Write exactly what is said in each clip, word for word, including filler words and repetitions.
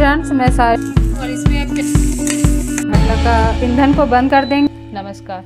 Friends, मैं सारे और इसमें अब मतलब का ईंधन को बंद कर देंगे। नमस्कार।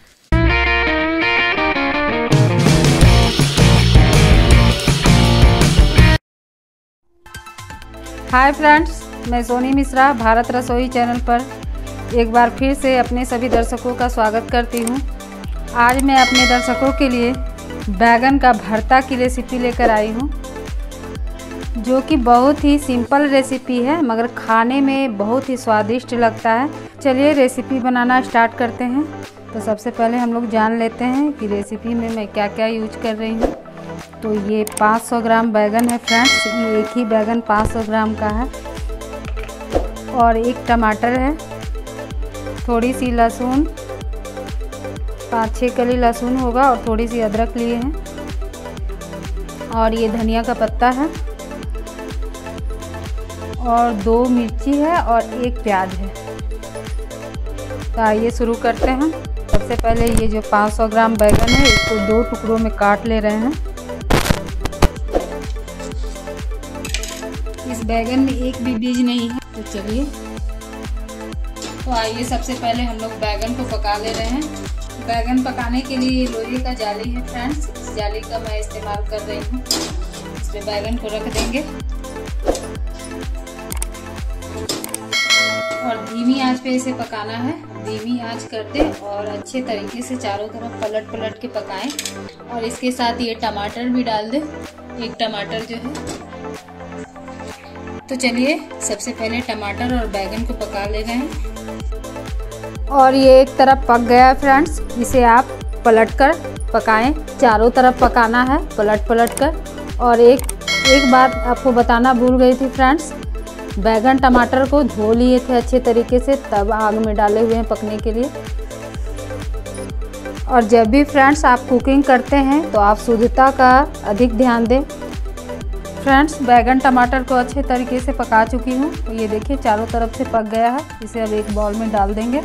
हाय फ्रेंड्स, मैं सोनी मिश्रा भारत रसोई चैनल पर एक बार फिर से अपने सभी दर्शकों का स्वागत करती हूँ। आज मैं अपने दर्शकों के लिए बैगन का भरता की रेसिपी लेकर आई हूँ, जो कि बहुत ही सिंपल रेसिपी है मगर खाने में बहुत ही स्वादिष्ट लगता है। चलिए रेसिपी बनाना स्टार्ट करते हैं। तो सबसे पहले हम लोग जान लेते हैं कि रेसिपी में मैं क्या क्या यूज कर रही हूँ। तो ये पाँच सौ ग्राम बैगन है फ्रेंड्स, ये एक ही बैगन पाँच सौ ग्राम का है। और एक टमाटर है, थोड़ी सी लहसुन, पाँच छः कली लहसुन होगा और थोड़ी सी अदरक लिए हैं। और ये धनिया का पत्ता है और दो मिर्ची है और एक प्याज है। तो आइए शुरू करते हैं। सबसे पहले ये जो पाँच सौ ग्राम बैगन है इसको दो टुकड़ों में काट ले रहे हैं। इस बैगन में एक भी बीज नहीं है। तो चलिए, तो आइए सबसे पहले हम लोग बैगन को पका ले रहे हैं। बैगन पकाने के लिए लोहे का जाली है फ्रेंड्स, इस जाली का मैं इस्तेमाल कर रही हूँ। इसमें बैगन को रख देंगे और धीमी आंच पे इसे पकाना है। धीमी आंच कर दे और अच्छे तरीके से चारों तरफ पलट पलट के पकाएं। और इसके साथ ये टमाटर भी डाल दे, एक टमाटर जो है। तो चलिए सबसे पहले टमाटर और बैगन को पका ले रहे हैं। और ये एक तरफ पक गया है फ्रेंड्स, इसे आप पलट कर पकाएं। चारों तरफ पकाना है पलट पलट कर। और एक एक बात आपको बताना भूल गई थी फ्रेंड्स, बैगन टमाटर को धो लिए थे अच्छे तरीके से, तब आग में डाले हुए हैं पकने के लिए। और जब भी फ्रेंड्स आप कुकिंग करते हैं तो आप शुद्धता का अधिक ध्यान दें। फ्रेंड्स, बैगन टमाटर को अच्छे तरीके से पका चुकी हूँ। तो ये देखिए चारों तरफ से पक गया है। इसे अब एक बाउल में डाल देंगे।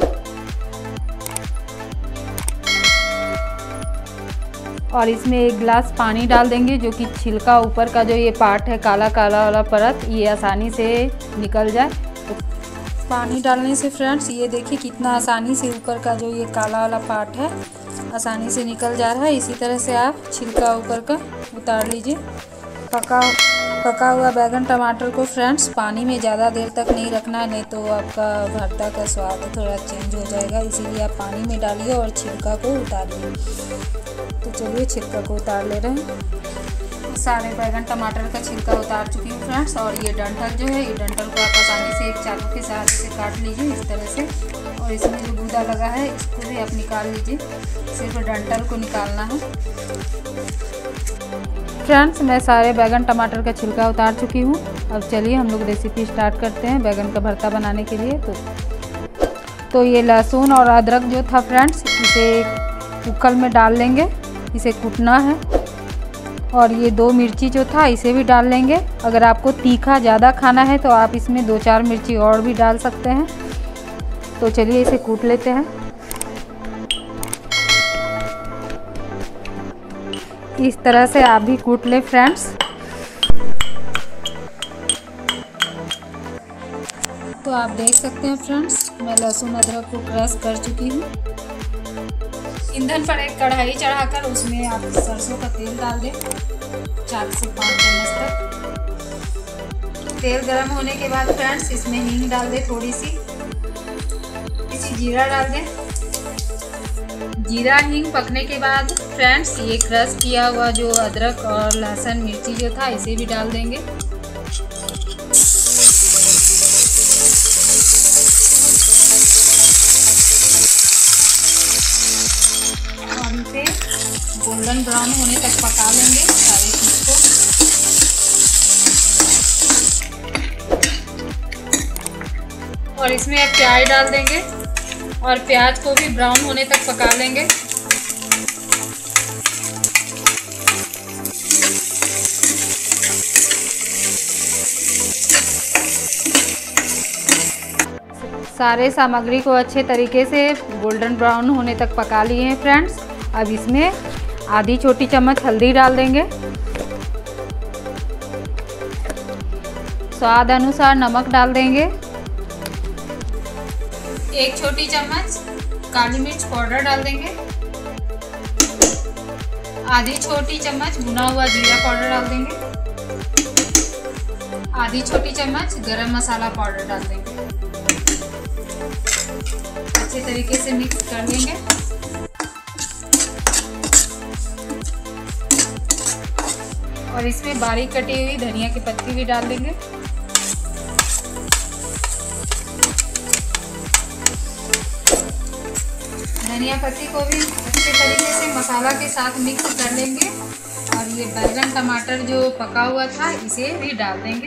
और इसमें एक गिलास पानी डाल देंगे, जो कि छिलका ऊपर का जो ये पार्ट है काला काला वाला परत, ये आसानी से निकल जाए। तो पानी डालने से फ्रेंड्स ये देखिए कितना आसानी से ऊपर का जो ये काला वाला पार्ट है आसानी से निकल जा रहा है। इसी तरह से आप छिलका ऊपर का उतार लीजिए। पका पका हुआ बैगन टमाटर को फ्रेंड्स पानी में ज़्यादा देर तक नहीं रखना है, नहीं तो आपका भरता का स्वाद थोड़ा चेंज हो जाएगा। इसीलिए आप पानी में डालिए और छिलका को उतारिए। तो चलिए छिलका को उतार ले रहे हैं। सारे बैगन टमाटर का छिलका उतार चुकी हूँ फ्रेंड्स। और ये डंठल जो है, ये डंठल को आप आसानी से एक चाकू के सहारे से काट लीजिए इस तरह से। और इसमें जो गूदा लगा है इसको भी आप निकाल लीजिए, सिर्फ डंठल को निकालना है। फ्रेंड्स, मैं सारे बैगन टमाटर का छिलका उतार चुकी हूँ। अब चलिए हम लोग रेसिपी स्टार्ट करते हैं बैगन का भरता बनाने के लिए। तो तो ये लहसुन और अदरक जो था फ्रेंड्स, इसे कुकर में डाल लेंगे, इसे कूटना है। और ये दो मिर्ची जो था इसे भी डाल लेंगे। अगर आपको तीखा ज़्यादा खाना है तो आप इसमें दो चार मिर्ची और भी डाल सकते हैं। तो चलिए इसे कूट लेते हैं। इस तरह से आप भी कूट लें फ्रेंड्स। तो आप देख सकते हैं फ्रेंड्स, मैं लहसुन अदरक को क्रश कर चुकी हूँ। ईंधन पर एक कढ़ाई चढ़ाकर उसमें आप सरसों का तेल डाल दें, चार से पाँच चम्मच तक। तेल गर्म होने के बाद फ्रेंड्स इसमें हींग डाल दें, थोड़ी सी इसी जीरा डाल दें। जीरा हींग पकने के बाद फ्रेंड्स ये क्रश किया हुआ जो अदरक और लहसुन मिर्ची जो था इसे भी डाल देंगे। और इसे गोल्डन ब्राउन होने तक पका लेंगे सारी चीज को। और इसमें अब प्याज डाल देंगे और प्याज को भी ब्राउन होने तक पका लेंगे। सारे सामग्री को अच्छे तरीके से गोल्डन ब्राउन होने तक पका लिए हैं फ्रेंड्स। अब इसमें आधी छोटी चम्मच हल्दी डाल देंगे, स्वाद अनुसार नमक डाल देंगे। एक छोटी चम्मच काली मिर्च पाउडर डाल देंगे। आधी छोटी चम्मच भुना हुआ जीरा पाउडर डाल देंगे। आधी छोटी चम्मच गरम मसाला पाउडर डाल देंगे। अच्छे तरीके से मिक्स कर लेंगे। और इसमें बारीक कटी हुई धनिया की पत्ती भी डाल देंगे। धनिया पत्ती को भी अच्छे तरीके से मसाला के साथ मिक्स कर लेंगे। और ये बैगन टमाटर जो पका हुआ था इसे भी डाल देंगे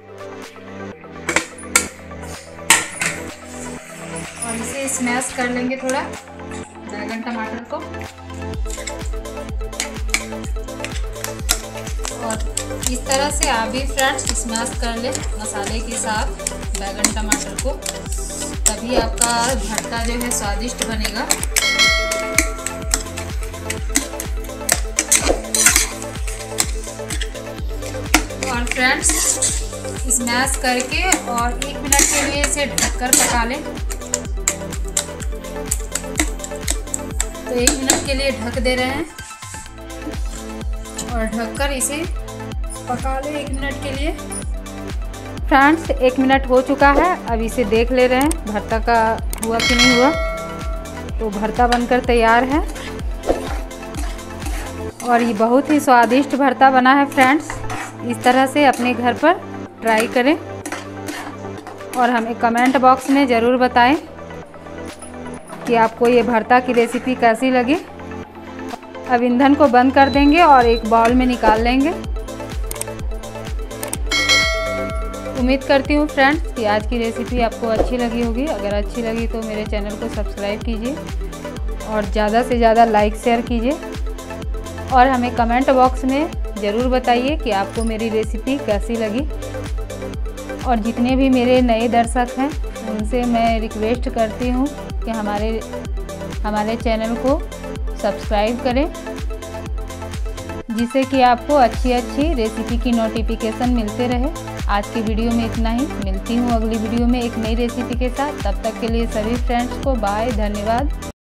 और इसे स्मैश कर लेंगे थोड़ा बैगन टमाटर को। और इस तरह से आप भी फ्रेंड्स स्मैश कर ले मसाले के साथ बैगन टमाटर को, तभी आपका भरता जो है स्वादिष्ट बनेगा। और फ्रेंड्स स्मैश करके और एक मिनट के लिए इसे ढककर पका लें। तो एक मिनट के लिए ढक दे रहे हैं और ढककर इसे पका लें एक मिनट के लिए। फ्रेंड्स एक मिनट हो चुका है, अब इसे देख ले रहे हैं भरता का हुआ कि नहीं हुआ। तो भरता बनकर तैयार है और ये बहुत ही स्वादिष्ट भरता बना है फ्रेंड्स। इस तरह से अपने घर पर ट्राई करें और हमें कमेंट बॉक्स में ज़रूर बताएं कि आपको ये भरता की रेसिपी कैसी लगी। अब ईंधन को बंद कर देंगे और एक बाउल में निकाल लेंगे। उम्मीद करती हूँ फ्रेंड्स कि आज की रेसिपी आपको अच्छी लगी होगी। अगर अच्छी लगी तो मेरे चैनल को सब्सक्राइब कीजिए और ज़्यादा से ज़्यादा लाइक शेयर कीजिए और हमें कमेंट बॉक्स में ज़रूर बताइए कि आपको मेरी रेसिपी कैसी लगी। और जितने भी मेरे नए दर्शक हैं उनसे मैं रिक्वेस्ट करती हूँ कि हमारे हमारे चैनल को सब्सक्राइब करें, जिससे कि आपको अच्छी अच्छी रेसिपी की नोटिफिकेशन मिलते रहे। आज की वीडियो में इतना ही, मिलती हूँ अगली वीडियो में एक नई रेसिपी के साथ। तब तक के लिए सभी फ्रेंड्स को बाय, धन्यवाद।